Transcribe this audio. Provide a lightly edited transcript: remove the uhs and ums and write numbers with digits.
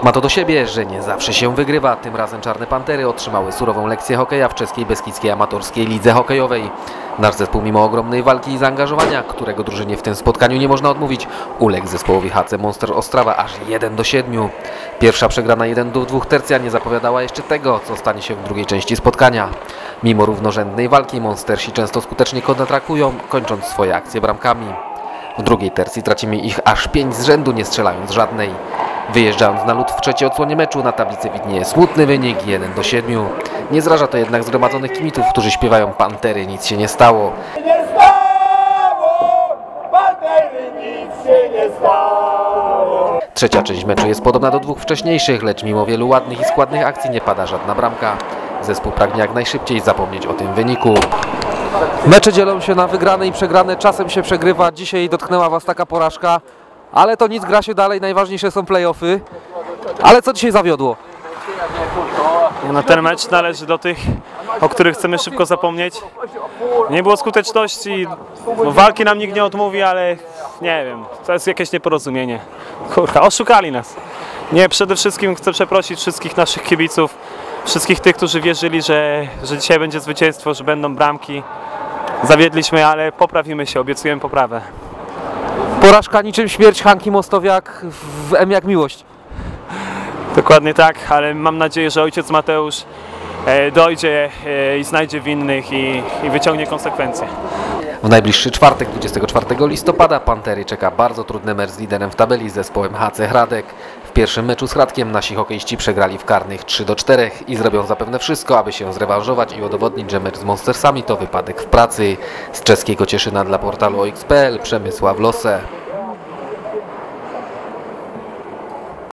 Sport ma to do siebie, że nie zawsze się wygrywa. Tym razem Czarne Pantery otrzymały surową lekcję hokeja w czeskiej beskidzkiej amatorskiej lidze hokejowej. Nasz zespół mimo ogromnej walki i zaangażowania, którego drużynie w tym spotkaniu nie można odmówić, uległ zespołowi HC Monster Ostrawa aż 1-7. Pierwsza przegrana 1-2 tercja nie zapowiadała jeszcze tego, co stanie się w drugiej części spotkania. Mimo równorzędnej walki Monstersi często skutecznie kontratakują, kończąc swoje akcje bramkami. W drugiej tercji tracimy ich aż 5 z rzędu, nie strzelając żadnej. Wyjeżdżając na lód w trzeciej odsłonie meczu, na tablicy widnieje smutny wynik 1-7. Nie zraża to jednak zgromadzonych kibiców, którzy śpiewają Pantery, nic się nie stało. Nie stało! Pantery, nic się nie stało! Trzecia część meczu jest podobna do dwóch wcześniejszych, lecz mimo wielu ładnych i składnych akcji nie pada żadna bramka. Zespół pragnie jak najszybciej zapomnieć o tym wyniku. Mecze dzielą się na wygrane i przegrane, czasem się przegrywa, dzisiaj dotknęła Was taka porażka, ale to nic, gra się dalej, najważniejsze są play-offy. Ale co dzisiaj zawiodło? No, ten mecz należy do tych, o których chcemy szybko zapomnieć. Nie było skuteczności, no, walki nam nikt nie odmówi, ale nie wiem, to jest jakieś nieporozumienie. Kurwa, oszukali nas. Nie, przede wszystkim chcę przeprosić wszystkich naszych kibiców, wszystkich tych, którzy wierzyli, że dzisiaj będzie zwycięstwo, że będą bramki. Zawiedliśmy, ale poprawimy się, obiecujemy poprawę. Porażka niczym śmierć Hanki Mostowiak w M jak miłość. Dokładnie tak, ale mam nadzieję, że ojciec Mateusz dojdzie i znajdzie winnych i wyciągnie konsekwencje. W najbliższy czwartek, 24 listopada, Pantery czeka bardzo trudny mecz z liderem w tabeli, z zespołem HC Hradek. W pierwszym meczu z Hradkiem nasi hokeiści przegrali w karnych 3-4 i zrobią zapewne wszystko, aby się zrewanżować i udowodnić, że mecz z Monstersami to wypadek w pracy. Z czeskiego Cieszyna dla portalu OX.pl Przemysław Lose.